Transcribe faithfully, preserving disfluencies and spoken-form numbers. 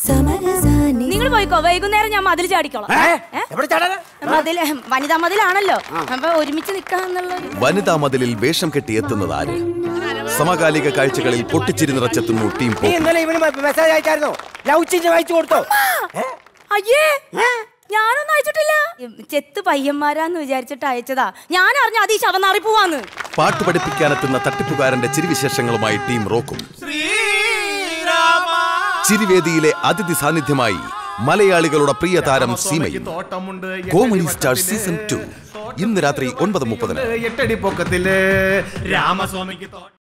നിങ്ങൾ പോയിക്കോ, വൈകുന്നേരം ഞാൻ മതിൽ ചാടിക്കോളാം. മതിൽ വനിതാ മതിലാണല്ലോ, അപ്പൊ ഒരുമിച്ച് നിക്കാന്നുള്ള. വനിതാ മതിലിൽ വേഷം കെട്ടി എത്തുന്നത് ആര്? സമകാലിക കാഴ്ചകളിൽ പൊട്ടിച്ചിരി നിറച്ചെത്തുന്നു ടീം. അയ്യേ, ഞാനൊന്നും അയച്ചിട്ടില്ല. ചെത്ത് പയ്യന്മാരാന്ന് വിചാരിച്ചിട്ട് അയച്ചതാ. ഞാൻ അറിഞ്ഞ അത് ഈ ശവനാറി പോവാന്ന്. പാട്ട് പഠിപ്പിക്കാനെത്തുന്ന തട്ടിപ്പുകാരന്റെ ചിരിവിശേഷങ്ങളുമായി ടീം റോക്കും. ചിരിവേദിയിലെ അതിഥി സാന്നിധ്യമായി മലയാളികളുടെ പ്രിയ താരം സീമയും. കോമഡി സ്റ്റാർ സീസൺ ടു ഇന്ന് രാത്രി ഒൻപത് മുപ്പതിന്.